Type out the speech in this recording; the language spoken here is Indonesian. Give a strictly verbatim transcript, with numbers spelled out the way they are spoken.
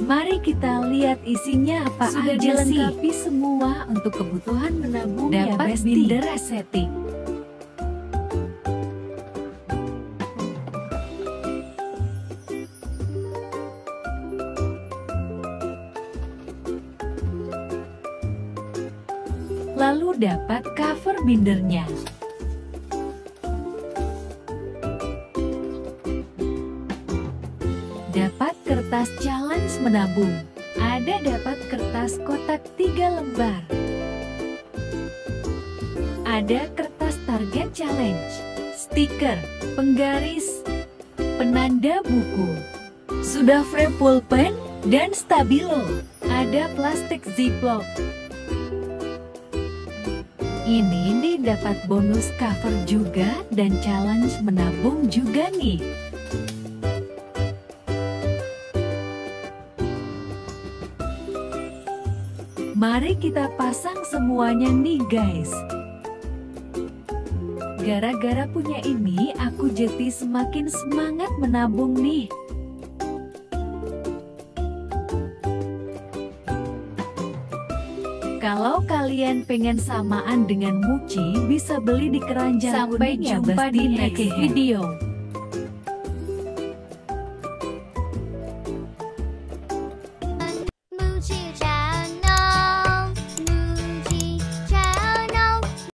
Mari kita lihat isinya apa Sudah aja sih. dilengkapi semua untuk kebutuhan menabung ya Dapat Besti. binder resetik. Lalu dapat cover bindernya. Dapat kertas challenge menabung. Ada dapat kertas kotak tiga lembar. Ada kertas target challenge, stiker, penggaris, penanda buku. Sudah frame pulpen dan stabilo. Ada plastik ziplock. Ini nih dapat bonus cover juga dan challenge menabung juga nih. Mari kita pasang semuanya nih guys. Gara-gara punya ini aku jadi semakin semangat menabung nih. Kalau kalian pengen samaan dengan Muci, bisa beli di keranjang Sampai kuning ya jumpa Besti. di next video.